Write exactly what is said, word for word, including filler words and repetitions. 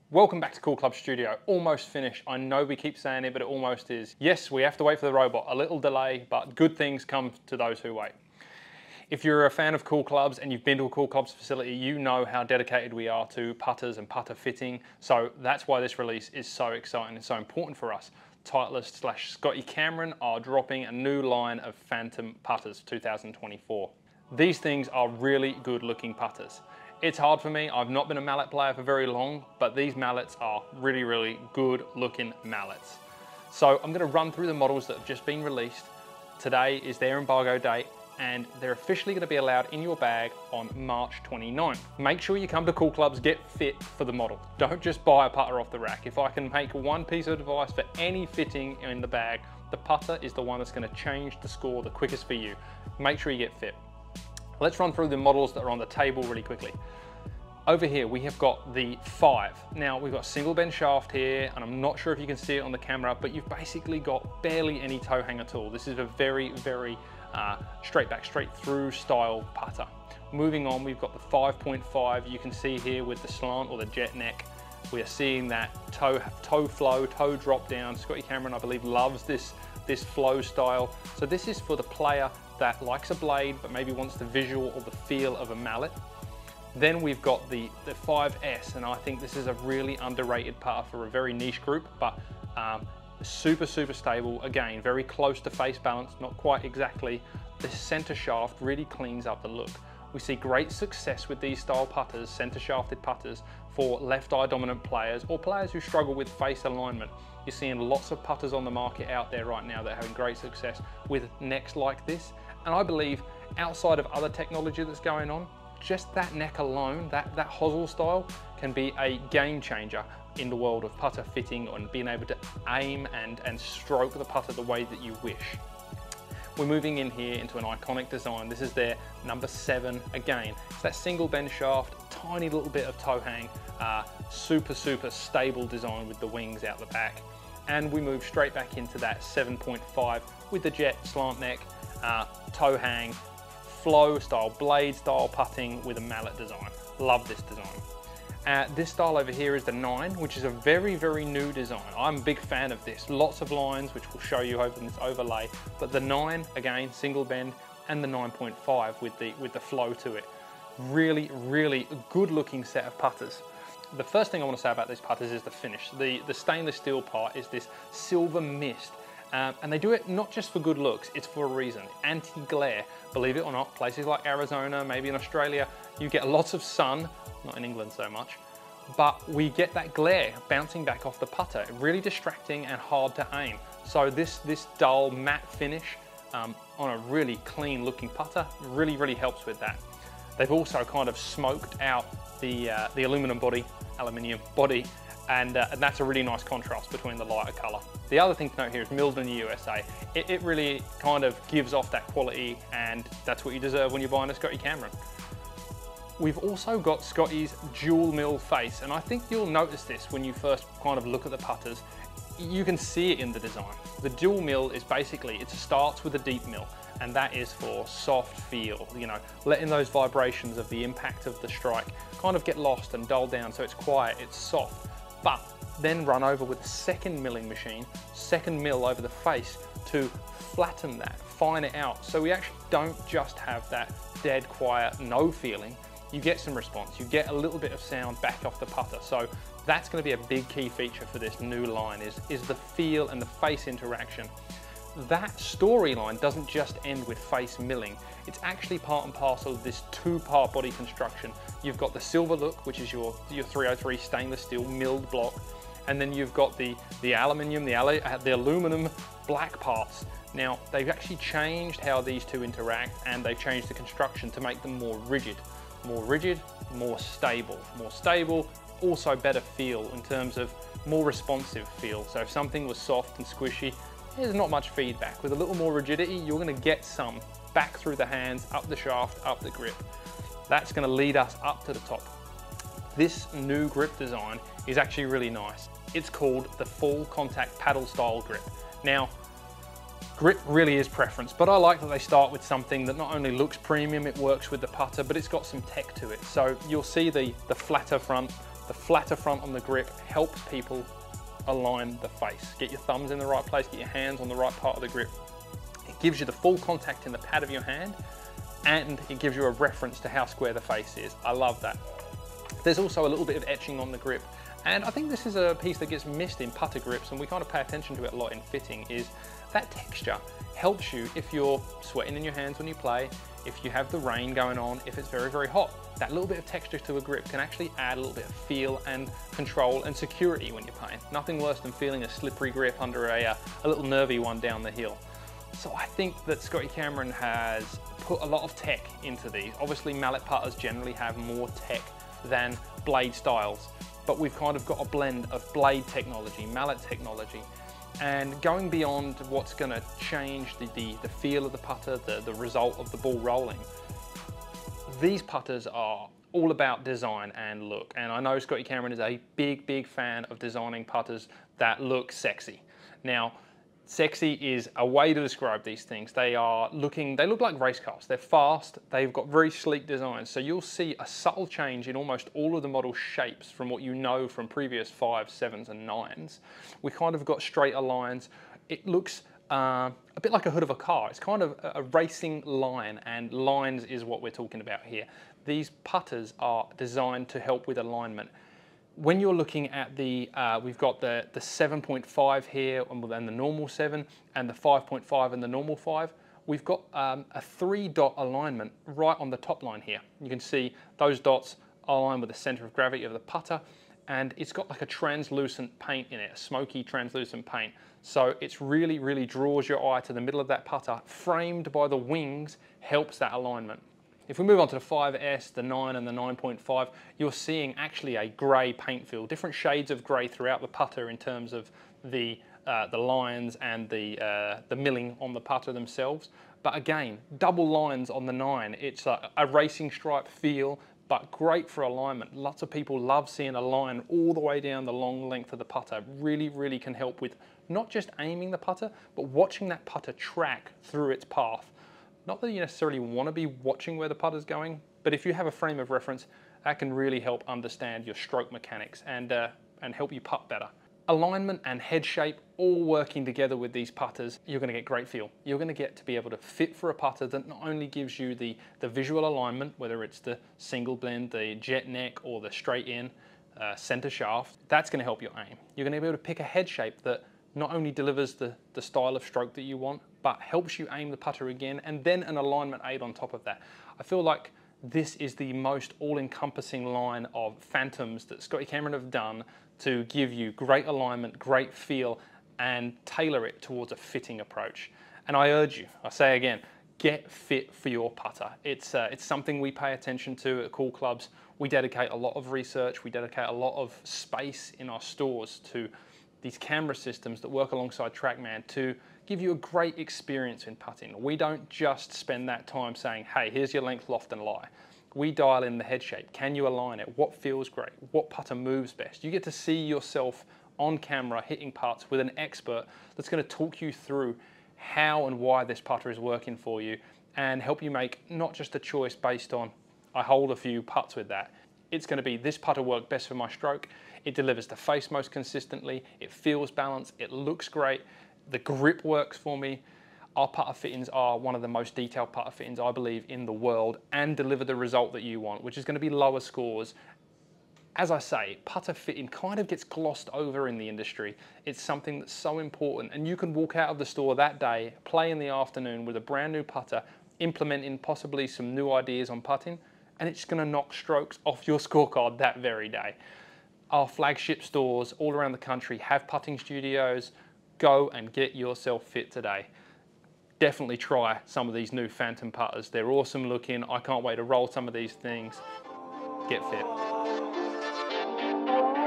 Welcome back to Cool Club Studio. Almost finished. I know we keep saying it, but it almost is. Yes, we have to wait for the robot. A little delay, but good things come to those who wait. If you're a fan of Cool Clubs and you've been to a Cool Clubs facility, you know how dedicated we are to putters and putter fitting. So that's why this release is so exciting and so important for us. Titleist slash Scotty Cameron are dropping a new line of Phantom putters for two thousand twenty-four. These things are really good looking putters. It's hard for me, I've not been a mallet player for very long, but these mallets are really, really good looking mallets. So I'm gonna run through the models that have just been released. Today is their embargo date, and they're officially gonna be allowed in your bag on March twenty-ninth. Make sure you come to Cool Clubs, get fit for the model. Don't just buy a putter off the rack. If I can make one piece of advice for any fitting in the bag, the putter is the one that's gonna change the score the quickest for you. Make sure you get fit. Let's run through the models that are on the table really quickly. Over here, we have got the five. Now, we've got single bend shaft here, and I'm not sure if you can see it on the camera, but you've basically got barely any toe hang at all. This is a very, very uh, straight back, straight through style putter. Moving on, we've got the five point five. You can see here with the slant or the jet neck, we are seeing that toe, toe flow, toe drop down. Scotty Cameron, I believe, loves this, this flow style. So this is for the player that likes a blade, but maybe wants the visual or the feel of a mallet. Then we've got the, the five S, and I think this is a really underrated putter for a very niche group, but um, super, super stable. Again, very close to face balance, not quite exactly. The center shaft really cleans up the look. We see great success with these style putters, center shafted putters, for left eye dominant players or players who struggle with face alignment. You're seeing lots of putters on the market out there right now that are having great success with necks like this. And I believe outside of other technology that's going on, just that neck alone, that, that hosel style, can be a game changer in the world of putter fitting and being able to aim and, and stroke the putter the way that you wish. We're moving in here into an iconic design. This is their number seven again. It's that single bend shaft, tiny little bit of toe hang, uh, super, super stable design with the wings out the back. And we move straight back into that seven point five with the jet slant neck, uh, toe hang, flow style, blade style putting with a mallet design. Love this design. Uh, this style over here is the nine, which is a very, very new design. I'm a big fan of this. Lots of lines, which we'll show you over this overlay. But the nine, again, single bend, and the nine point five with the, with the flow to it. Really, really good looking set of putters. The first thing I want to say about these putters is the finish. The, the stainless steel part is this silver mist. Um, and they do it not just for good looks, it's for a reason. Anti-glare, believe it or not, places like Arizona, maybe in Australia, you get lots of sun, not in England so much, but we get that glare bouncing back off the putter, really distracting and hard to aim. So this, this dull matte finish um, on a really clean looking putter really, really helps with that. They've also kind of smoked out the, uh, the aluminum body, aluminium body, And, uh, and that's a really nice contrast between the lighter colour. The other thing to note here is milled in the U S A. It, it really kind of gives off that quality, and that's what you deserve when you're buying a Scotty Cameron. We've also got Scotty's dual mill face, and I think you'll notice this when you first kind of look at the putters. You can see it in the design. The dual mill is basically, it starts with a deep mill, and that is for soft feel, you know, letting those vibrations of the impact of the strike kind of get lost and dull down so it's quiet, it's soft. But then run over with a second milling machine, second mill over the face to flatten that, fine it out. So we actually don't just have that dead quiet, no feeling. You get some response, you get a little bit of sound back off the putter. So that's gonna be a big key feature for this new line is, is the feel and the face interaction. That storyline doesn't just end with face milling. It's actually part and parcel of this two-part body construction. You've got the silver look, which is your, your three oh three stainless steel milled block, and then you've got the, the aluminium, the, alu the aluminum black parts. Now, they've actually changed how these two interact, and they've changed the construction to make them more rigid. More rigid, more stable. More stable, also better feel in terms of more responsive feel. So if something was soft and squishy, there's not much feedback. With a little more rigidity, you're gonna get some back through the hands, up the shaft, up the grip. That's gonna lead us up to the top. This new grip design is actually really nice. It's called the full contact paddle style grip. Now, grip really is preference, but I like that they start with something that not only looks premium, it works with the putter, but it's got some tech to it. So you'll see the, the flatter front, The flatter front on the grip helps people align the face. Get your thumbs in the right place, get your hands on the right part of the grip. It gives you the full contact in the pad of your hand, and it gives you a reference to how square the face is. I love that. There's also a little bit of etching on the grip, and I think this is a piece that gets missed in putter grips, and we kind of pay attention to it a lot in fitting, is that texture helps you if you're sweating in your hands when you play, if you have the rain going on, if it's very, very hot. That little bit of texture to a grip can actually add a little bit of feel and control and security when you're playing. Nothing worse than feeling a slippery grip under a, uh, a little nervy one down the hill. So I think that Scotty Cameron has put a lot of tech into these. Obviously mallet putters generally have more tech than blade styles, but we've kind of got a blend of blade technology, mallet technology, and going beyond what's going to change the, the, the feel of the putter, the, the result of the ball rolling. These putters are all about design and look, and I know Scotty Cameron is a big, big fan of designing putters that look sexy. Now, sexy is a way to describe these things. They are looking, they look like race cars. They're fast, they've got very sleek designs. So you'll see a subtle change in almost all of the model shapes from what you know from previous fives, sevens and nines. We kind of got straighter lines. It looks uh, a bit like a hood of a car. It's kind of a racing line, and lines is what we're talking about here. These putters are designed to help with alignment. When you're looking at the, uh, we've got the, the seven point five here and the normal seven, and the five point five and the normal five, we've got um, a three dot alignment right on the top line here. You can see those dots align with the center of gravity of the putter, and it's got like a translucent paint in it, a smoky translucent paint. So it's really, really draws your eye to the middle of that putter, framed by the wings, helps that alignment. If we move on to the five S, the nine and the nine point five, you're seeing actually a grey paint fill, different shades of grey throughout the putter in terms of the, uh, the lines and the, uh, the milling on the putter themselves. But again, double lines on the nine. It's a, a racing stripe feel, but great for alignment. Lots of people love seeing a line all the way down the long length of the putter. Really, really can help with not just aiming the putter, but watching that putter track through its path. Not that you necessarily want to be watching where the putter's going, but if you have a frame of reference, that can really help understand your stroke mechanics and, uh, and help you putt better. Alignment and head shape all working together with these putters, you're going to get great feel. You're going to get to be able to fit for a putter that not only gives you the, the visual alignment, whether it's the single blend, the jet neck, or the straight in uh, center shaft, that's going to help your aim. You're going to be able to pick a head shape that not only delivers the, the style of stroke that you want, but helps you aim the putter again, and then an alignment aid on top of that. I feel like this is the most all-encompassing line of phantoms that Scotty Cameron have done to give you great alignment, great feel, and tailor it towards a fitting approach. And I urge you, I say again, get fit for your putter. It's, uh, it's something we pay attention to at Cool Clubs. We dedicate a lot of research, we dedicate a lot of space in our stores to these camera systems that work alongside TrackMan to give you a great experience in putting. We don't just spend that time saying, hey, here's your length, loft and lie. We dial in the head shape. Can you align it? What feels great? What putter moves best? You get to see yourself on camera hitting putts with an expert that's going to talk you through how and why this putter is working for you and help you make not just a choice based on, I hold a few putts with that. It's going to be, this putter worked best for my stroke. It delivers the face most consistently. It feels balanced. It looks great. The grip works for me. Our putter fittings are one of the most detailed putter fittings, I believe, in the world, and deliver the result that you want, which is going to be lower scores. As I say, putter fitting kind of gets glossed over in the industry. It's something that's so important, and you can walk out of the store that day, play in the afternoon with a brand new putter, implementing possibly some new ideas on putting, and it's going to knock strokes off your scorecard that very day. Our flagship stores all around the country have putting studios. Go and get yourself fit today. Definitely try some of these new Phantom putters. They're awesome looking. I can't wait to roll some of these things. Get fit.